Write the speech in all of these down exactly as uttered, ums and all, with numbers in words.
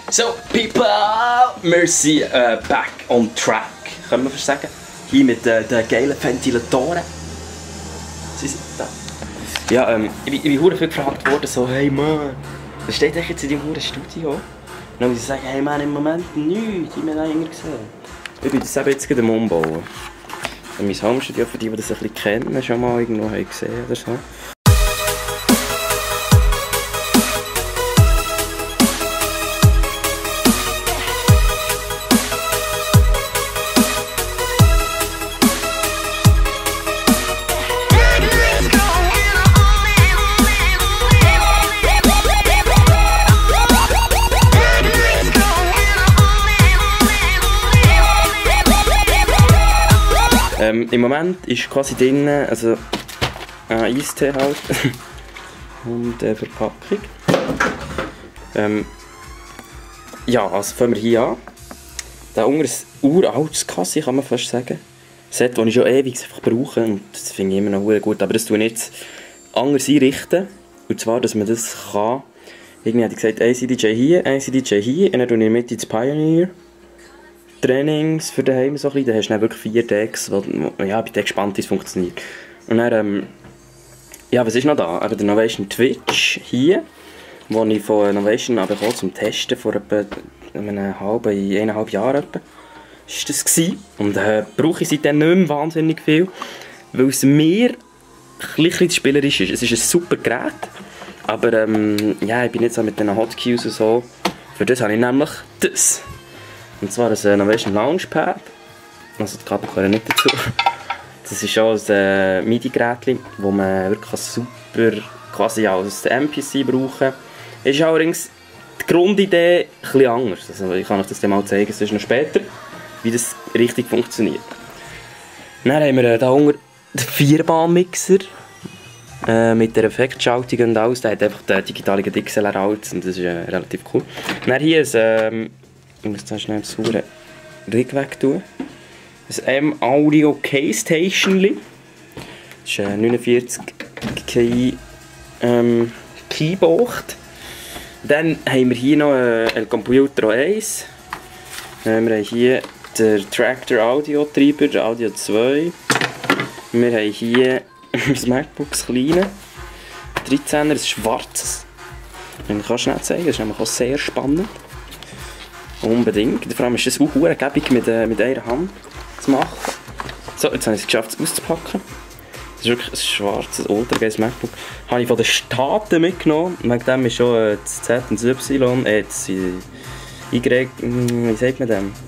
So, people, wir sind äh, back on track, können wir fast sagen. Hier mit äh, den geilen Ventilatoren. Sie sind da. Ja, ähm, ich, ich bin sehr viel gefragt worden, so, hey Mann, was steht eigentlich jetzt in deinem verdammten Studio? Und dann muss ich sagen, hey Mann, im Moment nichts, ich habe noch immer gesehen. Ich bin das eben jetzt gerade am Umbauen. Mein Homestudio, für die, die das ein bisschen kennen, schon mal irgendwo haben gesehen oder so. Ähm, Im Moment ist quasi drin, also ein Eistee halt und eine Verpackung. Ähm, ja, also fangen wir hier an. Da unten ist ein uraltes Kassi, kann man fast sagen. Ein Set, das ich schon ewig einfach brauche und das finde ich immer noch sehr gut. Aber das tue ich jetzt anders einrichten. Und zwar, dass man das kann. Irgendwie hat ich gesagt, ein C D J hier, ein C D J hier und dann tue ich mit ins Pioneer. Trainings für daheim so ein bisschen, dann hast du dann wirklich vier Decks, wo, ja, ich bin gespannt, wie es funktioniert. Und dann, ähm, ja, was ist noch da? Aber der Novation Twitch hier, wo ich von Novation bekommen zum Testen vor etwa einem halben, eineinhalb Jahren etwa, ist das gewesen. Und äh, brauche ich seitdem nicht mehr wahnsinnig viel, weil es mir ein bisschen spielerisch ist. Es ist ein super Gerät, aber ähm, ja, ich bin nicht so mit den Hotkeys und so. Für das habe ich nämlich das. Und zwar ein Novation Launchpad. Also die Kabel gehören nicht dazu. Das ist auch ein äh, MIDI-Gerät, das man wirklich super quasi als M P C brauchen kann. Ist allerdings die Grundidee etwas anders. Also ich kann euch das dann mal zeigen, sonst noch später, wie das richtig funktioniert. Dann haben wir äh, hier unten den Vierbahn-Mixer äh, mit der Effektschaltung und alles. Der hat einfach den digitalen D X L R alt und das ist äh, relativ cool. Dann hier ist ähm, ich muss da schnell das saure Rig weg tun. Ein M-Audio K-Station. Das ist ein neunundvierzig K ähm, Keyboard. Dann haben wir hier noch ein Computer eins. Ähm, wir haben hier den Tractor Audio Treiber, der Audio zwei. Wir haben hier ein MacBook, das kleine. dreizehner, ein schwarzes. Ich kann schnell zeigen, das ist nämlich auch sehr spannend. Unbedingt. Vor allem ist es auch sehr gäbig mit, äh, mit einer Hand zu machen. So, jetzt habe ich es geschafft, es auszupacken. Das ist wirklich ein schwarzes, ultrageiles MacBook. Das habe ich von den Staaten mitgenommen. Wegen dem ist schon äh, das Z und das Y, äh, das Y, wie sagt man dem?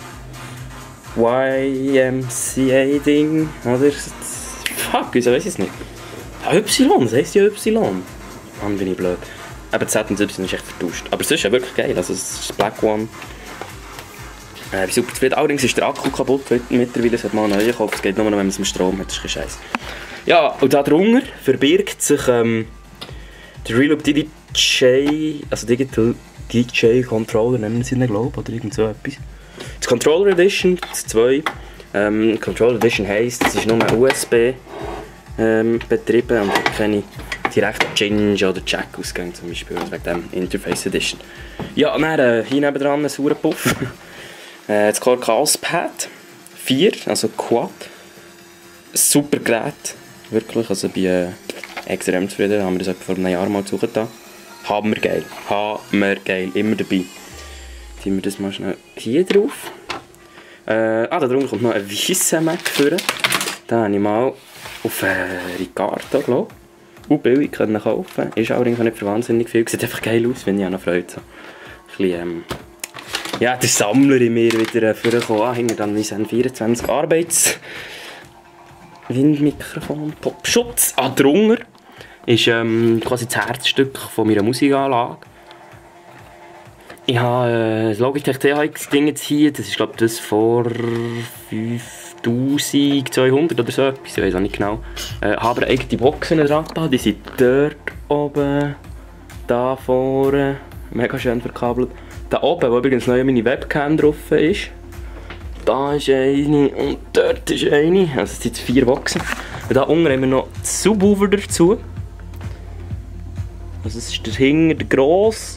Y M C A-Ding, oder? Fuck, wieso weiß ich es nicht? Ja, Y, das heisst ja Y. Mann, bin ich blöd. Aber Z und Y ist echt vertauscht. Aber es ist ja wirklich geil, also es ist Black One. Äh, ich bin super zufrieden. Allerdings ist der Akku kaputt mittlerweile, es hat mal neu gekauft. Es geht nur noch, wenn man es mit Strom hat, das ist ein Scheiß. Ja, und darunter verbirgt sich ähm, der Realoop D J, also Digital D J Controller, nennen wir es ihn, glaube ich, oder irgend so etwas. Das Controller Edition, das zwei. Ähm, Controller Edition heisst, es ist nur U S B ähm, betrieben und keine direkten Change oder Jack-Ausgänge zum Beispiel, wegen dem Interface Edition. Ja, und dann äh, hier nebenan ein saurer Puff. Das Core Chaos Pad vier, also Quad. Super Gerät, wirklich. Also ich bin äh, extrem zufrieden. Haben wir das etwa vor einem Jahr mal zugetan. Hammergeil, hammergeil, immer dabei. Ziehen wir das mal schnell hier drauf. Äh, ah, da drunter kommt noch ein weißer Mac für. Da habe ich mal auf äh, Ricardo, glaube ich, und billig können kaufen. Ist allerdings nicht für wahnsinnig viel. Sieht einfach geil aus, wenn ich auch noch Freude habe. Ein bisschen, ähm, ja, der Sammler in mir wieder vorgekommen. Ah, hinter dann N vierundzwanzig Arbeits Windmikrofon, Popschutz. Ah, drunter ist ähm, quasi das Herzstück von meiner Musikanlage. Ich habe äh, das Logitech T H X-Ding jetzt hier. Das ist, glaube ich, das vor fünftausendzweihundert oder so etwas. Ich weiß auch nicht genau. Äh, habe aber eigene Boxen dran. Die sind dort oben, da vorne. Mega schön verkabelt. Da oben, wo übrigens neu meine Webcam drauf ist, da ist eine und dort ist eine. Also es sind jetzt vier Boxen. Und da unten haben wir noch die Subwoofer dazu. Also es ist der Hinger, der grosse.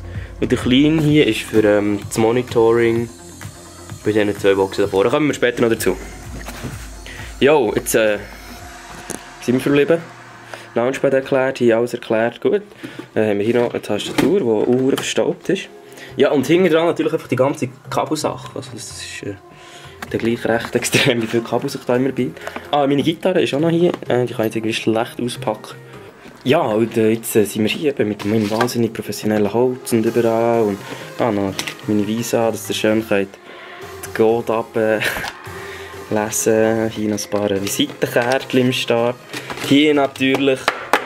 Und der kleine hier ist für ähm, das Monitoring bei diesen zwei Boxen davor. Da kommen wir später noch dazu. Jo, jetzt äh, sind wir verblieben. Launchpad erklärt, hier alles erklärt, gut. Dann haben wir hier noch eine Tastatur, die auch verstaubt ist. Ja, und hinten dran natürlich einfach die ganze Kabelsache. Also das ist äh, der gleich recht extrem, wie viel Kabel sich da immer bietet. Ah, meine Gitarre ist auch noch hier. Äh, die kann ich irgendwie schlecht auspacken. Ja, und äh, jetzt äh, sind wir hier eben mit meinem wahnsinnig professionellen Holz und überall. Und ah, noch meine Visa, dass ihr schön könnt die Code ablesen. Hier noch ein paar Visitenkärtchen im Start. Hier natürlich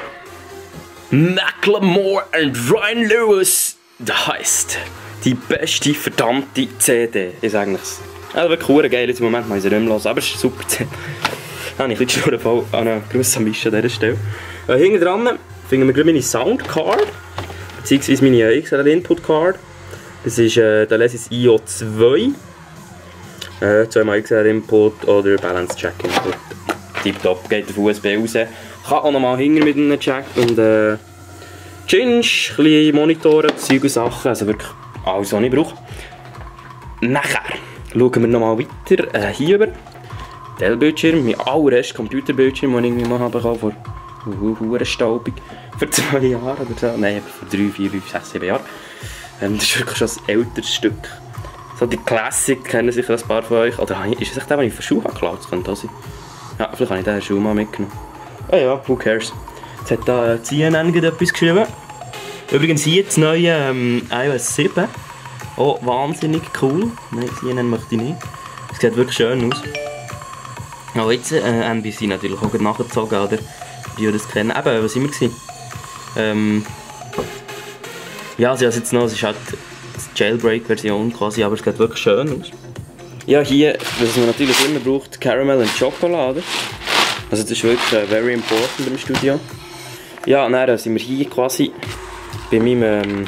Macklemore und Ryan Lewis. Das heisst, die beste verdammte C D ist eigentlich. Also wirklich cool, geil, im Moment mal sie nicht mehr hören, aber es ist eine super C D. Da habe ich ein bisschen Schnurren voll an einer grossen Mische an dieser Stelle. Äh, hinten dran finden wir gleich meine Soundcard, beziehungsweise meine X L R-Input-Card. Das ist äh, der Alesis I O zwei. Äh, zweimal X L R-Input oder Balance-Check-Input. Tipptopp, geht auf U S B raus. Kann auch nochmal hinten mit einem Jack und äh, Ginge, kleine Monitore, Zeug und Sachen, also wirklich alles, was ich brauche. Nachher schauen wir nochmal weiter, äh, hier über. Dell-Bildschirm, mein allererster Computerbildschirm, den ich irgendwie mal habe vor uh, staubig. Vor zwei Jahren oder so. Nein, vor drei, vier, fünf, sechs, sieben Jahren. Ähm, das ist wirklich schon ein älteres Stück. So die Classic kennen sicher ein paar von euch. Oder ist es echt der, den ich von Schuh habe geklaut? Das könnte auch sein. Ja, vielleicht habe ich diesen Schuh mal mitgenommen. Ah oh ja, who cares. Jetzt hat da äh, C N N etwas geschrieben. Übrigens hier das neue ähm, i O S sieben. Oh, wahnsinnig cool. Nein, C N N möchte ich nicht. Es sieht wirklich schön aus. Oh, jetzt äh, N B C natürlich auch nachgezogen, oder? Die das kennen. Eben, was sind wir gewesen? Ähm, ja, also jetzt noch, es ist halt die Jailbreak-Version quasi, aber es sieht wirklich schön aus. Ja, hier, was man natürlich immer braucht, Caramel und Schokolade. Also das ist wirklich äh, very important im Studio. Ja, und dann sind wir hier quasi bei meinem ähm,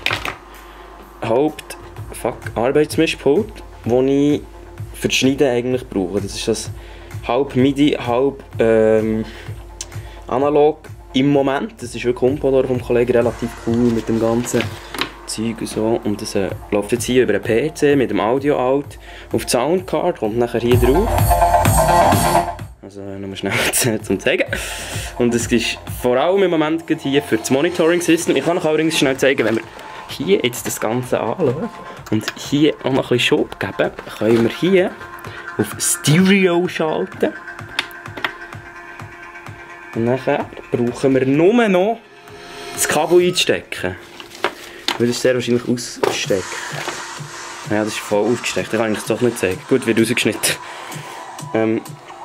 Haupt fuck, Arbeitsmischpult, das ich für das Schneiden eigentlich brauche. Das ist das halb MIDI, halb ähm, analog im Moment. Das ist wirklich Compodor vom Kollegen relativ cool mit dem ganzen Zeug und so. Und das äh, läuft jetzt hier über einen P C mit dem Audio-Out auf die Soundcard, kommt nachher hier drauf. Also nochmal schnell zum zeigen. Und es ist vor allem im Moment hier für das Monitoring-System. Ich kann euch übrigens schnell zeigen, wenn wir hier jetzt das Ganze anschauen und hier auch noch ein bisschen Schub geben, können wir hier auf Stereo schalten. Und nachher brauchen wir nur noch das Kabel einzustecken. Weil das sehr wahrscheinlich ausstecken. Ja, das ist voll aufgesteckt, das kann ich doch nicht zeigen. Gut, wird rausgeschnitten. Ähm,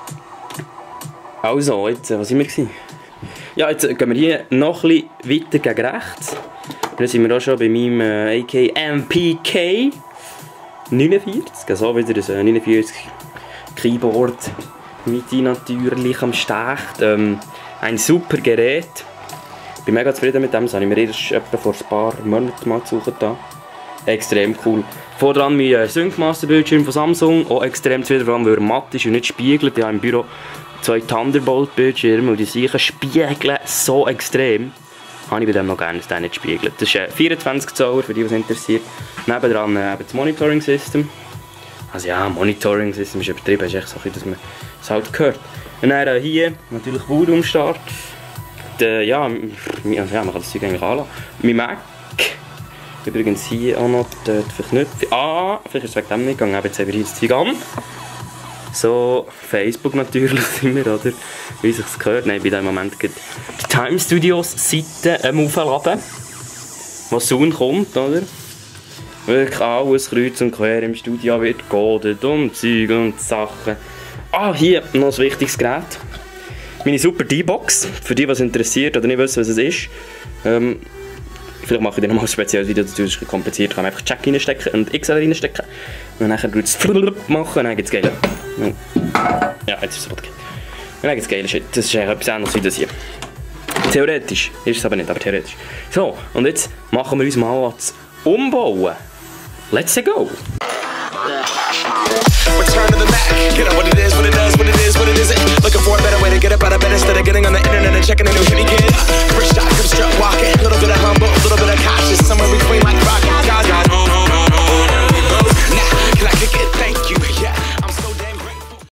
also, jetzt, was sind wir gewesen? Ja, jetzt gehen wir hier noch ein bisschen weiter gegen rechts. Dann sind wir auch schon bei meinem äh, A K M P K neunundvierzig. So wieder das äh, neunundvierzig Keyboard. MIDI natürlich am Start. Ähm, ein super Gerät. Ich bin mega zufrieden mit dem. Das habe ich mir erst etwa vor ein paar Monaten mal gesucht. Extrem cool. Vordran mein äh, Syncmaster-Bildschirm von Samsung. Auch extrem zufrieden, weil er matt ist und nicht spiegelt. Ich habe im Büro zwei Thunderbolt-Bildschirme und die sicher spiegeln so extrem. Habe ich bei dem noch gerne, dass der nicht spiegelt. Das ist äh, vierundzwanzig Zoll, für die, was interessiert. Nebendran äh, das Monitoring-System. Also ja, Monitoring-System ist übertrieben, ist echt so, dass man es halt hört. Und dann äh, hier natürlich Voodoo am Start. De, ja, ja, man kann das Zeug eigentlich anlassen. Mein Mac. Übrigens hier auch noch die, die Verknüpfung. Ah, vielleicht ist es wegen dem nicht gegangen, aber jetzt haben wir hier das Zeug an. So, Facebook natürlich sind wir, oder? Wie sich es gehört. Nein, bei diesem Moment geht die Time Studios Seite ähm, aufladen. Was soon kommt, oder? Wirklich alles kreuz und quer im Studio wird gecodet und Zeug und Sachen. Ah, hier noch ein wichtiges Gerät. Meine super D-Box. Für die, was interessiert oder nicht wissen, was es ist. Ähm, Vielleicht mache ich dann nochmal ein spezielles Video dazu, das ist kompliziert. Ich kann einfach Jack reinstecken und X L R reinstecken. Und dann wird es machen und dann gibt es geile. Ja, jetzt ist es rot. Und dann gibt es geile Shit. Das ist eigentlich etwas anderes wie das hier. Theoretisch ist es aber nicht, aber theoretisch. So, und jetzt machen wir uns mal was umbauen. Let's go! Return to the Mac. Get up what it is, what it does, what it is, what it isn't. Looking for a better way to get up out of bed instead of getting on the internet and checking a new hit kid. First shot, come strut walking. Little bit of humble, little bit of cautious. Somewhere between like rock and God, God.